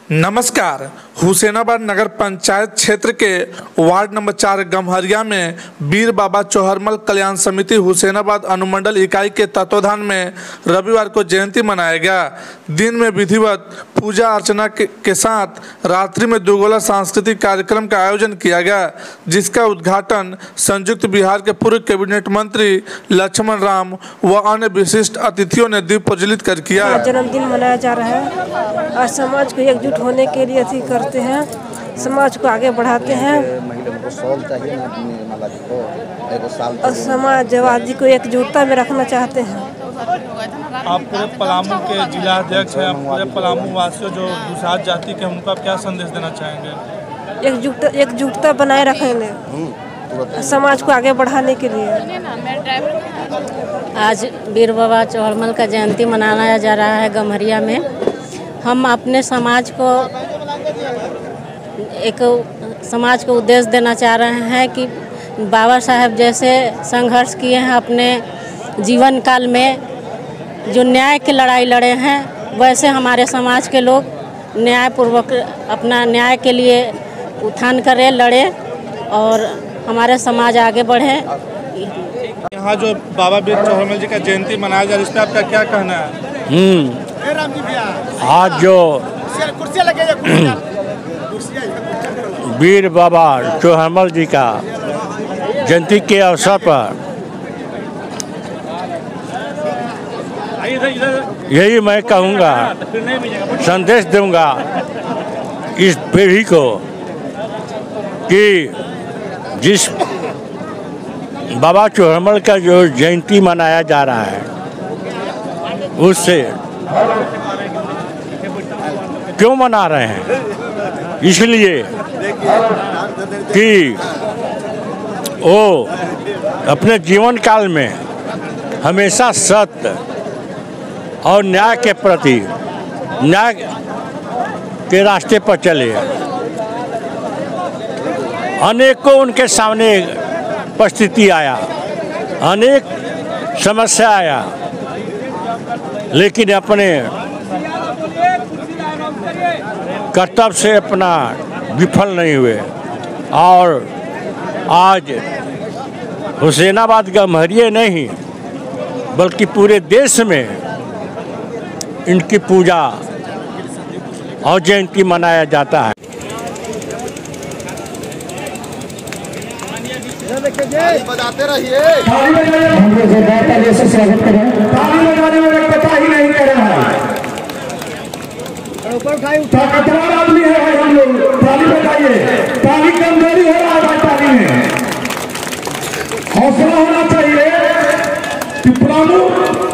नमस्कार। हुसैनाबाद नगर पंचायत क्षेत्र के वार्ड नंबर 4 गम्हरिया में वीर बाबा चौहरमल कल्याण समिति हुसैनाबाद अनुमंडल इकाई के तत्वाधान में रविवार को जयंती मनाया गया। दिन में विधिवत पूजा अर्चना के साथ रात्रि में दुगोला सांस्कृतिक कार्यक्रम का आयोजन किया गया, जिसका उद्घाटन संयुक्त बिहार के पूर्व कैबिनेट मंत्री लक्ष्मण राम व अन्य विशिष्ट अतिथियों ने दीप प्रज्वलित कर किया। जन्मदिन मनाया जा रहा है और समाज को एकजुट होने के लिए अथी करते हैं, समाज को आगे बढ़ाते हैं और समाजवादी को एकजुटता में रखना चाहते हैं। आप पूरे पलामू के जिला अध्यक्ष हैं, पूरे पलामू वासियों जो दूसरा जाति के उनको आप क्या संदेश देना चाहेंगे? एकजुटता बनाए रखने, समाज को आगे बढ़ाने के लिए। आज वीर बाबा चौहरमल का जयंती मनाया जा रहा है गम्हरिया में। हम अपने समाज को उद्देश्य देना चाह रहे हैं कि बाबा साहब जैसे संघर्ष किए हैं अपने जीवन काल में, जो न्याय की लड़ाई लड़े हैं, वैसे हमारे समाज के लोग न्यायपूर्वक अपना न्याय के लिए उत्थान करें, लड़े और हमारे समाज आगे बढ़े। यहाँ जो बाबा वीर चौहरमल जी का जयंती मनाया जा रहा है, इस पर आपका क्या कहना है? आज जो वीर बाबा चौहरमल जी का जयंती के अवसर पर यही मैं कहूँगा, संदेश दूंगा इस पीढ़ी को कि जिस बाबा चौहरमल का जो जयंती मनाया जा रहा है, उससे क्यों मना रहे हैं? इसलिए कि वो अपने जीवन काल में हमेशा सत्य और न्याय के प्रति, न्याय के रास्ते पर चले। अनेकों उनके सामने परिस्थिति आया, अनेक समस्या आया, लेकिन अपने कर्तव्य से अपना विफल नहीं हुए और आज हुसैनाबाद गम्हरिया नहीं बल्कि पूरे देश में इनकी पूजा और जयंती मनाया जाता है। बजाते रहिए। ताकतवर आदमी है भाई, हम लोग ताली बजाइए। ताली कमजोरी हो रहा है भाई, ताली में हौसला होना चाहिए।